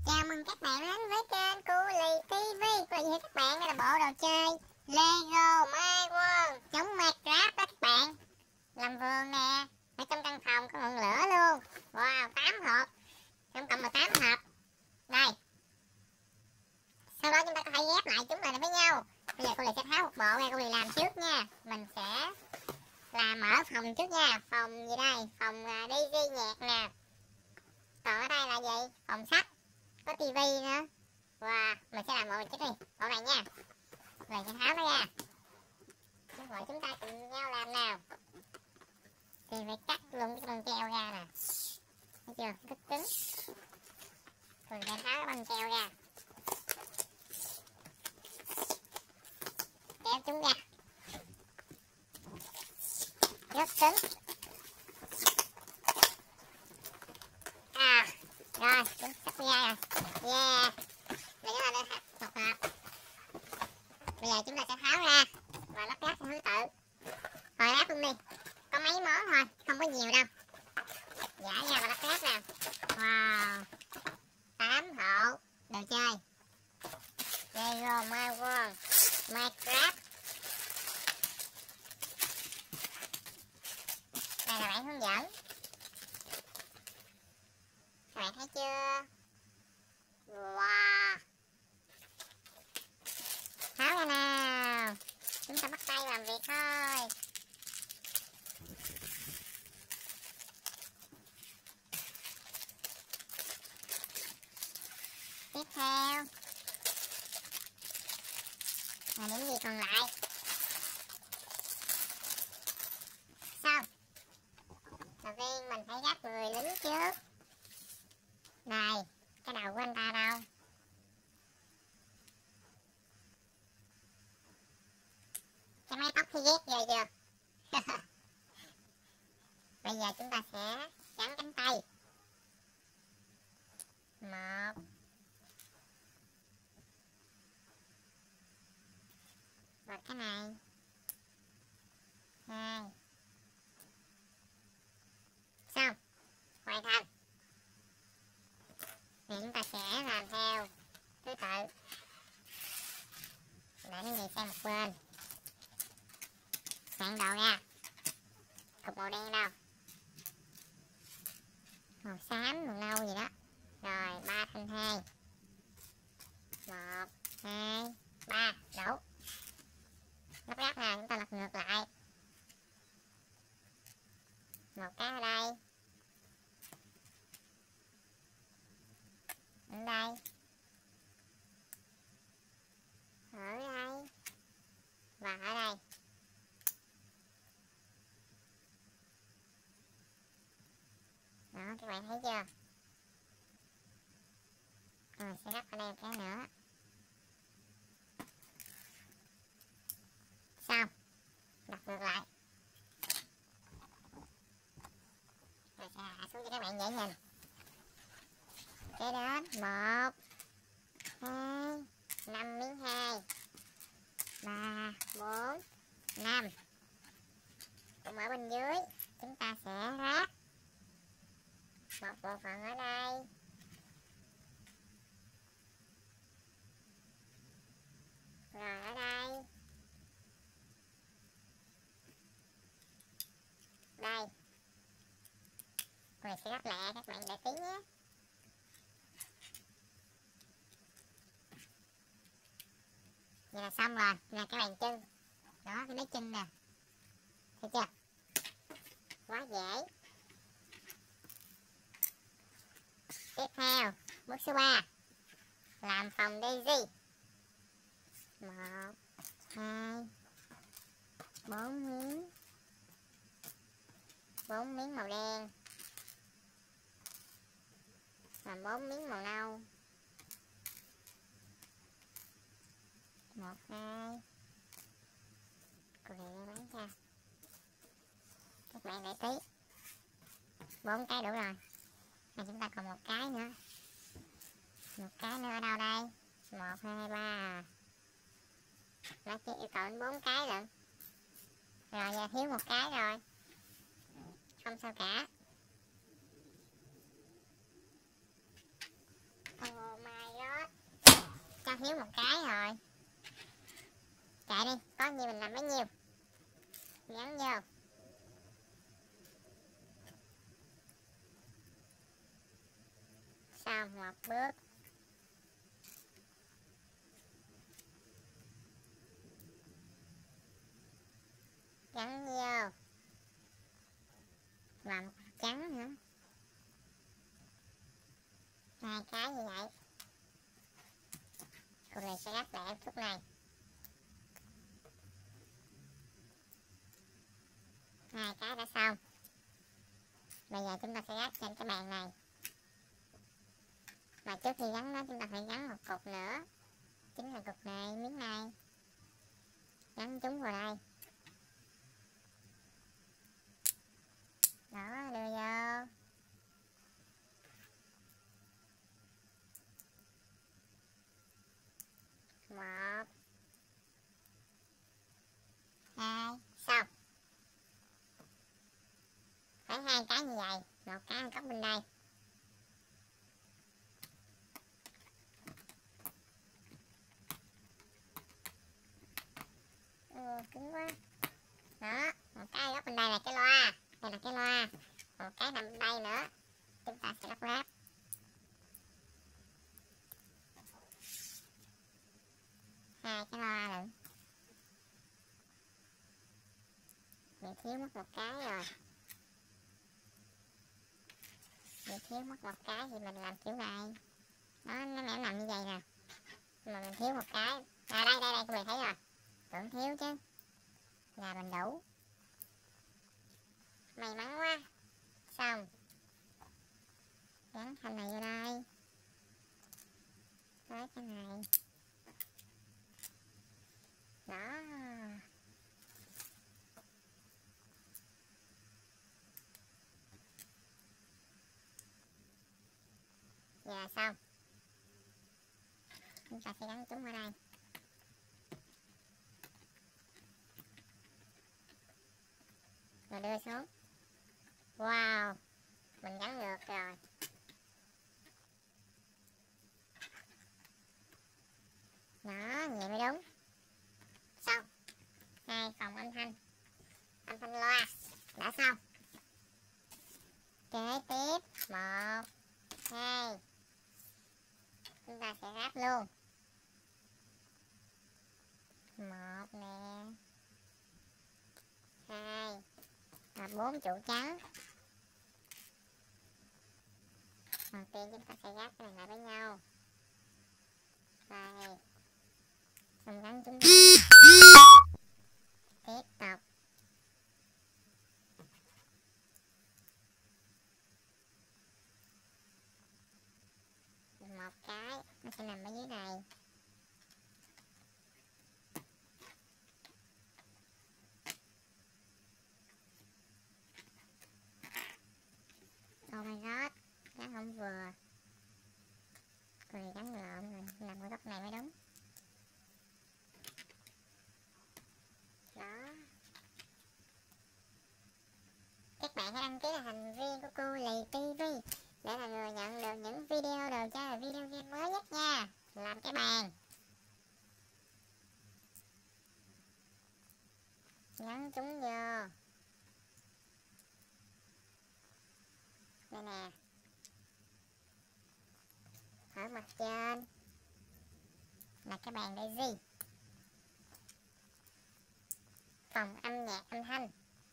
Chào mừng các bạn đến với kênh Cu Lì TV. Cô Lì các bạn, đây là bộ đồ chơi Lego Minecraft chống Minecraft đó các bạn. Làm vườn nè, ở trong căn phòng có ngọn lửa luôn. Wow, 8 hộp, tổng cộng là 8 hộp. Đây. Sau đó chúng ta có thể ghép lại chúng lại với nhau. Bây giờ cô Lì sẽ tháo một bộ ra, cô Lì làm trước nha. Mình sẽ làm ở phòng trước nha. Phòng gì đây? Phòng DJ nhạc nè. Còn ở đây là gì? Phòng sách. Có tivi nữa. Wow, mình sẽ làm bộ trước đi. Bộ này nha. Mình sẽ tháo nó ra. Chúng gọi chúng ta cùng nhau làm nào. Thì phải cắt luôn cái băng keo ra nè. Thấy chưa? Rất cứng. Rồi phải tháo cái băng keo ra. Kéo chúng ra. Rất cứng. Rồi, chúng cắt ra rồi. Yeah. Bây giờ chúng ta đã một hộp. Bây giờ chúng ta sẽ tháo ra và lắp ráp theo thứ tự. Rồi lắp luôn đi. Có mấy món thôi, không có nhiều đâu. Giải ra và lắp ráp nào. Wow. 8 hộ đồ chơi Lego Minecraft. Đây là bản hướng dẫn. Các bạn thấy chưa? Wow. Tháo ra nào. Chúng ta bắt tay làm việc thôi. Tiếp theo là những gì còn lại. Xong. Đầu tiên mình phải gắp người lính trước. Này, cái đầu của anh ta đâu? Cái mái tóc thì ghét ghê chưa? Bây giờ chúng ta sẽ gắn cánh tay. 1 và cái này 2. Xong, hoàn thành. Thì chúng ta sẽ làm theo thứ tự. Để cái gì sang một bên. Soạn đồ ra. Cục màu đen đâu? Màu xám, màu nâu gì đó. Rồi, 3 thanh 2. 1, 2, 3, đủ. Lắp ráp là chúng ta lật ngược lại. Một cái ở đây. Ở đây. Ở đây. Và ở đây. Đó, các bạn thấy chưa? Rồi sẽ lắp ở đây một cái nữa. Xong. Đặt ngược lại. Rồi sẽ hạ xuống cho các bạn dễ nhìn. Kế đến 1, 2, 5 miếng 2, 3, 4, 5. Cũng ở bên dưới chúng ta sẽ ráp một bộ phận ở đây. Rồi ở đây. Đây. Mình sẽ lắp lại các bạn để tí nhé. Vậy là xong rồi. Là cái bàn chân. Đó, cái mấy chân nè. Thấy chưa? Quá dễ. Tiếp theo, bước số 3. Làm phòng Daisy. 1, 2, 4 miếng. 4 miếng màu đen. Và 4 miếng màu nâu. 1, 2. Cô này bán ra. Các bạn để tí. 4 cái đủ rồi. Và chúng ta còn một cái nữa. Một cái nữa ở đâu đây? 1, 2, 3. Nó chỉ yêu cầu đến 4 cái lận. Rồi giờ thiếu một cái rồi. Không sao cả. thiếu một cái rồi. Chạy đi, có nhiêu mình làm bấy nhiêu. Gắn vô. Xong một bước. Gắn vô. Và một trắng nữa. 2 cái như vậy. Cô này sẽ gấp lại chút này. 2 cái đã xong. Bây giờ chúng ta sẽ gấp trên cái bàn này. Mà trước khi gắn nó chúng ta phải gắn một cục nữa. Chính là cục này, miếng này. Gắn chúng vào đây. Đó, đưa vô. Một. 2. Xong. Phải 2 cái như vậy. Một cái ăn cốc bên đây. Cứng quá. Đó, một cái góc bên đây là cái loa. Đây là cái loa. Một cái nằm bên đây nữa. Chúng ta sẽ lắp ráp. Hai cái loa nữa. Mình thiếu mất một cái rồi. Mình thiếu mất một cái thì mình làm kiểu này. Đó, nó nằm như vậy nè. Mà mình thiếu một cái. À đây, các bạn thấy rồi. Tưởng thiếu chứ. Là mình đủ. May mắn quá. Xong. Gắn thanh này vô đây. Tới cái này. Đó. Giờ xong. Chúng ta sẽ gắn chúng ở đây. Rồi đưa xuống. Wow. Mình gắn được rồi. Đó, vậy mới đúng. Xong. 2 phòng âm thanh. Âm thanh loa. Đã xong. Kế tiếp. 1, 2. Chúng ta sẽ ráp luôn. 1 nè. 2. Và 4 trụ trắng. Đầu tiên chúng ta sẽ gác cái này lại với nhau. Đây. Xong gắn chúng ta. Tiếp tục. Một cái nó sẽ nằm ở dưới này. Oh my god, gắn không vừa. Rồi gắn lộn rồi, nằm ở góc này mới đúng. Đó. Các bạn hãy đăng ký là thành viên của Cô Lì TV để là người nhận được những video đồ chơi video game mới nhất nha. Làm cái bàn. Gắn chúng vô. Đây nè. Ở mặt trên là cái bàn Daisy. Phòng âm nhạc âm thanh.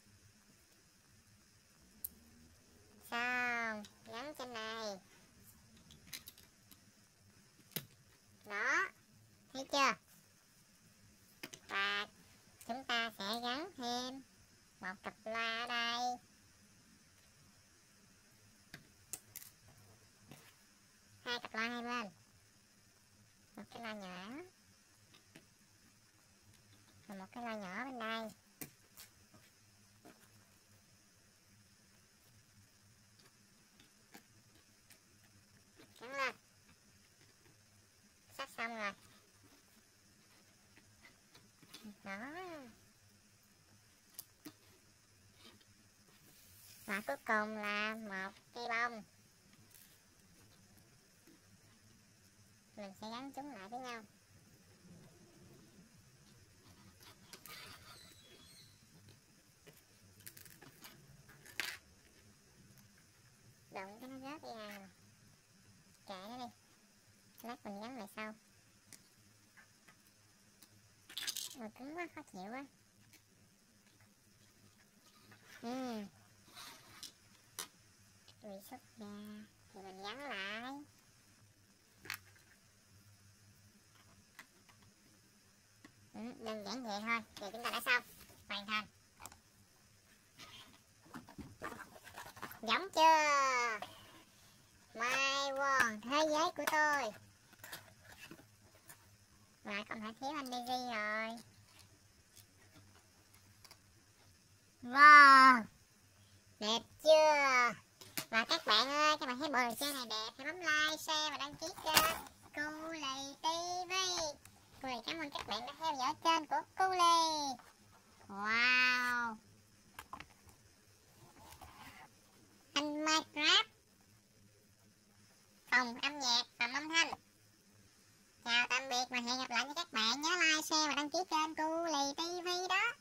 Xong. Gắn trên này. Đó. Thấy chưa? Và chúng ta sẽ gắn thêm một cặp loa ở đây. Hai cặp loa hai bên. Một cái loa nhỏ. Và một cái loa nhỏ bên đây. Gắn lên. Sắp xong rồi. Đó. Và cuối cùng là một cây bông. Mình sẽ gắn chúng lại với nhau. cứng quá, khó chịu quá. Truy xuất ra thì mình gắn lại. Đơn giản vậy thôi. Giờ chúng ta đã xong, hoàn thành. Giống chưa? My World, thế giới của tôi. Và không thể thiếu anh Daisy rồi. Wow, đẹp chưa? Và các bạn ơi, các bạn thấy bộ đồ chơi này đẹp, hãy bấm like, share và đăng ký kênh Cu Lì TV. Cu Lì cảm ơn các bạn đã theo dõi kênh của Cu Lì. Wow, anh Minecraft, phòng âm nhạc, phòng âm thanh. Chào tạm biệt và hẹn gặp lại với các bạn. Nhớ like, share và đăng ký kênh Cu Lì TV đó.